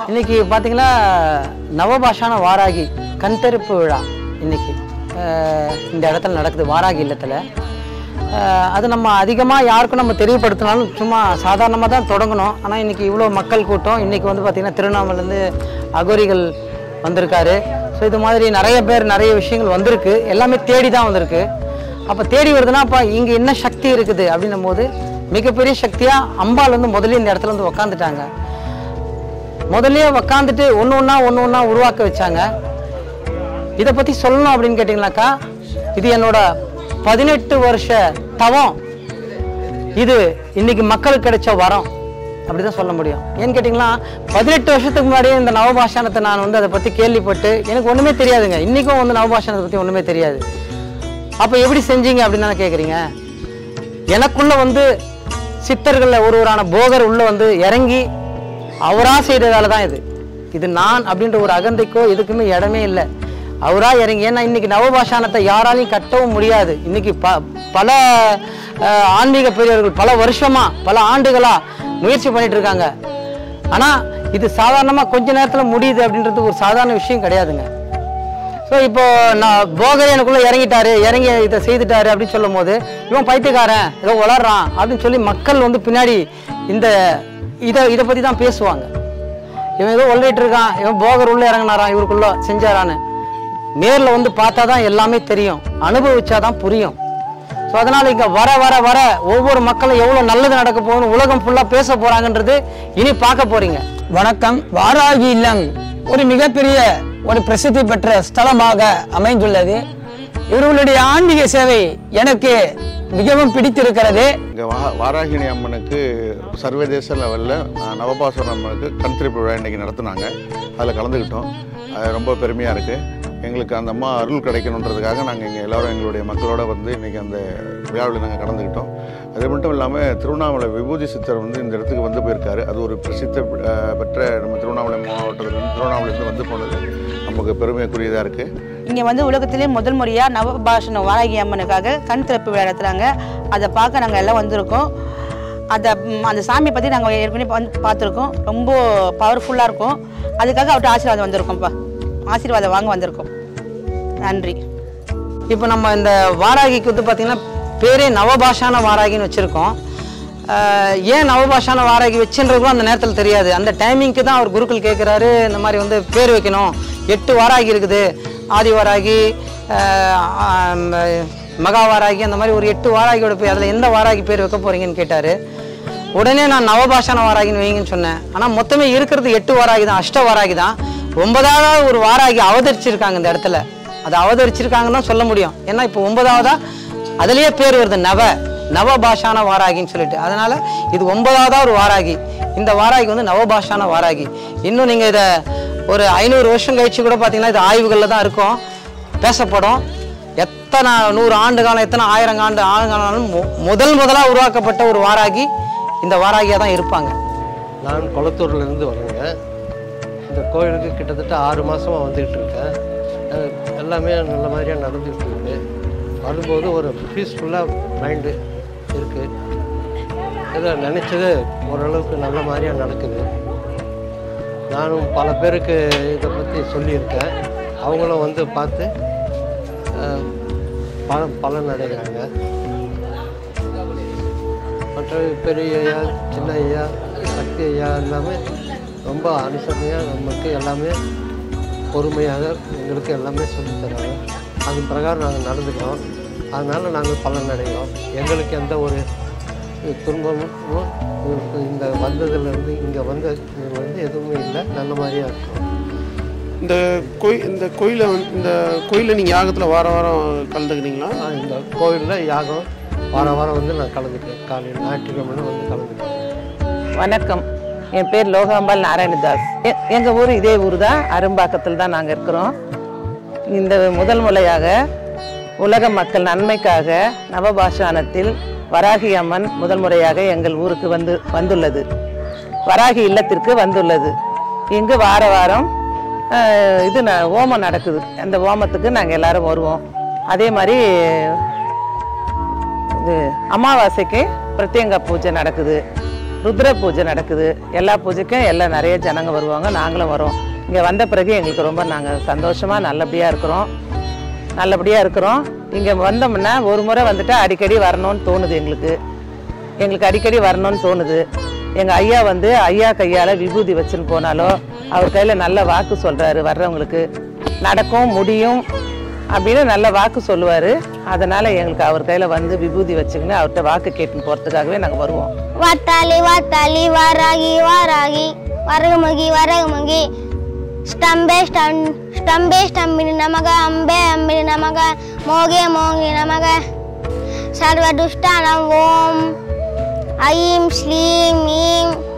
இன்றைக்கி பார்த்திங்கன்னா நவபாஷான வாராகி கண்தெருப்பு விழா இன்றைக்கி இந்த இடத்துல நடக்குது, வாராகி இல்லத்தில். அது நம்ம அதிகமாக யாருக்கும் நம்ம தெரியப்படுத்தினாலும் சும்மா சாதாரணமாக தான் தொடங்கணும். ஆனால் இன்றைக்கி இவ்வளோ மக்கள் கூட்டம். இன்றைக்கி வந்து பார்த்திங்கன்னா திருவண்ணாமலேருந்து அகோரிகள் வந்திருக்காரு. ஸோ இது மாதிரி நிறைய பேர் நிறைய விஷயங்கள் வந்திருக்கு, எல்லாமே தேடி தான் வந்திருக்கு. அப்போ தேடி வருதுன்னா அப்போ இங்கே என்ன சக்தி இருக்குது அப்படின்னும் போது மிகப்பெரிய சக்தியாக அம்பாள் வந்து முதல்ல இந்த இடத்துல வந்து உக்காந்துட்டாங்க. முதல்ல உக்காந்துட்டு ஒன்று ஒன்றா உருவாக்க வச்சாங்க. இதை பற்றி சொல்லணும் அப்படின்னு கேட்டிங்கனாக்கா, இது என்னோட 18 வருஷ தவம். இது இன்னைக்கு மக்களுக்கு கிடைச்ச வரம் அப்படி தான் சொல்ல முடியும். ஏன்னு கேட்டிங்கன்னா 18 வருஷத்துக்கு முன்னாடியே இந்த நவபாஷானத்தை நான் வந்து அதை பற்றி கேள்விப்பட்டு எனக்கு ஒன்றுமே தெரியாதுங்க. இன்றைக்கும் வந்து நவபாஷானத்தை பற்றி ஒன்றுமே தெரியாது. அப்போ எப்படி செஞ்சீங்க அப்படின்னு தானே கேட்குறீங்க. எனக்குள்ளே வந்து சித்தர்களில் ஒருவரான போகர் உள்ளே வந்து இறங்கி அவராக செய்கிற வேலை தான் இது. இது நான் அப்படின்ற ஒரு அகந்தைக்கோ எதுக்குமே இடமே இல்லை. அவராக இறங்கி, ஏன்னா இன்றைக்கி நவபாஷானத்தை யாராலையும் கட்டவும் முடியாது. இன்றைக்கி பல ஆன்மீக பெரியவர்கள் பல வருஷமாக பல ஆண்டுகளாக முயற்சி பண்ணிட்டு இருக்காங்க. ஆனால் இது சாதாரணமாக கொஞ்ச நேரத்தில் முடியுது அப்படின்றது ஒரு சாதாரண விஷயம் கிடையாதுங்க. ஸோ இப்போ நான் போகரே எனக்குள்ளே இறங்கி இதை செய்துட்டாரு அப்படின்னு சொல்லும் போது இவன் பைத்தியக்காரன் ஏதோ வளர்றான் அப்படின்னு சொல்லி மக்கள் வந்து பின்னாடி இதை பற்றி தான் பேசுவாங்க. இவன் ஏதோ வளரிட்டு இருக்கான், இவன் போகர் உள்ளே இறங்கினாரான், இவருக்குள்ள செஞ்சாரான்னு. நேரில் வந்து பார்த்தா தான் எல்லாமே தெரியும், அனுபவிச்சாதான் புரியும். ஸோ அதனால் இங்கே வர வர வர ஒவ்வொரு மக்களும் எவ்வளோ நல்லது நடக்க போகுதுன்னு உலகம் ஃபுல்லாக பேச போகிறாங்கன்றது இனி பார்க்க போகிறீங்க. வணக்கம். வாராகி இல்லம் ஒரு மிகப்பெரிய ஒரு பிரசித்தி பெற்ற ஸ்தலமாக அமைந்துள்ளது. இவர்களுடைய ஆன்மீக சேவை எனக்கு மிகவும் பிடித்திருக்கிறது. இங்கே வாராகினி அம்மனுக்கு சர்வதேச லெவலில் நவபாஷான அம்மனுக்கு கண்திருப்பு விழா இன்றைக்கி நடத்துனாங்க. அதில் கலந்துக்கிட்டோம். அது ரொம்ப பெருமையாக இருக்குது. எங்களுக்கு அந்த அம்மா அருள் கிடைக்கணுன்றதுக்காக நாங்கள் இங்கே எல்லோரும் எங்களுடைய மக்களோடு வந்து இன்றைக்கி அந்த விழாவில் நாங்கள் கலந்துக்கிட்டோம். அது மட்டும் இல்லாமல் திருவண்ணாமலை விபூதி சித்தர் வந்து இந்த இடத்துக்கு வந்து போயிருக்காரு. அது ஒரு பிரசித்தி பெற்ற நம்ம திருவண்ணாமலை மாவட்டத்திலேருந்து திருவண்ணாமலையிலேருந்து வந்து போனது நமக்கு பெருமைக்குரியதாக இருக்குது. இங்கே வந்து உலகத்திலே முதல் முறையாக நவபாஷான வாராகி அம்மனுக்காக கண் திறப்பு விழா நடத்துகிறாங்க. அதை பார்க்க நாங்கள் எல்லாம் வந்திருக்கோம். அந்த சாமியை பற்றி நாங்கள் ஏற்கனவே வந்து பார்த்துருக்கோம். ரொம்ப பவர்ஃபுல்லாக இருக்கும். அதுக்காக அவர்கிட்ட ஆசீர்வாதம் வந்திருக்கோம்ப்பா. ஆசீர்வாதம் வாங்க வந்திருக்கோம். நன்றி. இப்போ நம்ம இந்த வாராகிக்கு வந்து பார்த்திங்கன்னா பேரே நவபாஷான வாராகின்னு வச்சுருக்கோம். ஏன் நவபாஷான வாராகி வச்சுன்றதுக்கும் அந்த நேரத்தில் தெரியாது. அந்த டைமிங்க்கு தான் அவர் குருக்கள் கேட்குறாரு, இந்த மாதிரி வந்து பேர் வைக்கணும். 8 வாராகி இருக்குது, ஆதி வாராகி, மகா வாராகி, அந்த மாதிரி ஒரு 8 வாராகியோட பேர், அதில் எந்த வாராகி பேர் வைக்க போகிறீங்கன்னு கேட்டார். உடனே நான் நவபாஷான வாராகின்னு வைங்கன்னு சொன்னேன். ஆனால் மொத்தமே இருக்கிறது 8 வாராகி தான், அஷ்ட வாராகி தான். 9வது ஒரு வாராகி அவதரிச்சிருக்காங்க இந்த இடத்துல. அது அவதரிச்சிருக்காங்கன்னு தான் சொல்ல முடியும். ஏன்னா இப்போ 9வதா அதுலேயே பேர் வருது, நவபாஷான வாராகின்னு சொல்லிட்டு. அதனால் இது 9வதா ஒரு வாராகி. இந்த வாராகி வந்து நவபாஷான வாராகி. இன்னும் நீங்கள் இதை ஒரு 500 வருஷம் கழிச்சு கூட பார்த்தீங்கன்னா இது ஆய்வுகளில் தான் இருக்கும், பேசப்படும். எத்தனை 100 ஆண்டு காலம், எத்தனை 1000 ஆண்டு ஆளுங்காலும் முதலாக உருவாக்கப்பட்ட ஒரு வாராகி இந்த வாராகியாக தான் இருப்பாங்க. நான் கொளத்தூர்லேருந்து வரேங்க. இந்த கோயிலுக்கு கிட்டத்தட்ட 6 மாதமாக வந்துக்கிட்டு இருக்கேன். எல்லாமே நல்ல மாதிரியாக நடந்துக்கிட்டு இருக்குது. வரும்போது ஒரு பீஸ்ஃபுல்லாக மைண்டு இருக்குது. ஏதோ நினச்சது ஓரளவுக்கு நல்ல மாதிரியாக நடக்குது. நானும் பல பேருக்கு இதை பற்றி சொல்லியிருக்கேன். அவங்களும் வந்து பார்த்து பலன் அடைகிறாங்க. மற்ற பெரிய ஐயா, சின்ன ஐயா, சக்தி ஐயா எல்லாமே ரொம்ப அனுசரணையாக நமக்கு எல்லாமே பொறுமையாக எங்களுக்கு எல்லாமே சொல்லித்தராங்க. அதன் பிரகாரம் நாங்கள் நடந்துக்கிறோம். அதனால் நாங்கள் பலன் அடைகிறோம். எங்களுக்கு எந்த ஒரு துன்பமும் இந்த வந்ததுலேருந்து இங்கே வந்து எதுவுமே இல்லை, நல்ல மாதிரியாக இருக்கும். இந்த கோயிலில் நீங்கள் யாகத்தில் வாரம் கலந்துக்கிறீங்களா? இந்த கோயிலில் யாகம் வாரம் வந்து நான் கலந்துக்கிறேன். காலையில் ஞாயிற்றுக்கிழமை வந்து கலந்துக்கிறேன். வணக்கம். என் பேர் லோகாம்பாள் நாராயணதாஸ். எங்கள் ஊர் இதே ஊர் தான், அரும்பாக்கத்தில் தான் நாங்கள் இருக்கிறோம். இந்த முதல் முறையாக உலக மக்கள் நன்மைக்காக நவபாஷானத்தில் வராகி அம்மன் முதல் முறையாக எங்கள் ஊருக்கு வந்துள்ளது. வராகி இல்லத்திற்கு வந்துள்ளது. இங்கு வாரம் ஓமம் நடக்குது. அந்த ஓமத்துக்கு நாங்கள் எல்லாரும் வருவோம். அதே மாதிரி இது அமாவாசைக்கு பிரத்யங்க பூஜை நடக்குது. ருத்ர பூஜை நடக்குது. எல்லா பூஜைக்கும் எல்லாம் நிறைய ஜனங்க வருவாங்க, நாங்களும் வரோம். இங்கே வந்த பிறகு எங்களுக்கு ரொம்ப நாங்கள் சந்தோஷமாக நல்லபடியாக இருக்கிறோம். இங்கே வந்தோம்னா ஒரு முறை வந்துட்டு அடிக்கடி வரணும்னு தோணுது. எங்களுக்கு அடிக்கடி வரணும்னு தோணுது. எங்கள் ஐயா ஐயா கையால் விபூதி வச்சுன்னு போனாலோ அவர் கையில் நல்ல வாக்கு சொல்கிறாரு. வர்றவங்களுக்கு நடக்கும் முடியும் அப்படின்னு நல்ல வாக்கு சொல்லுவார். அதனால் எங்களுக்கு அவர் கையில் விபூதி வச்சுக்கின்னு அவர்கிட்ட வாக்கு கேட்டுன்னு போகிறதுக்காகவே நாங்கள் வருவோம். வாத்தாளி வாத்தாளி வாராகி வாராகி வரகுமுகி வரகுமுகி ஸ்டம்பே ஸ்டம்பினி நமக அம்பே அம்பினி நமக மோகே மோகி நமக சர்வதுஷ்டானம் ஓம் ஐம் ஸ்லீம் ஈம்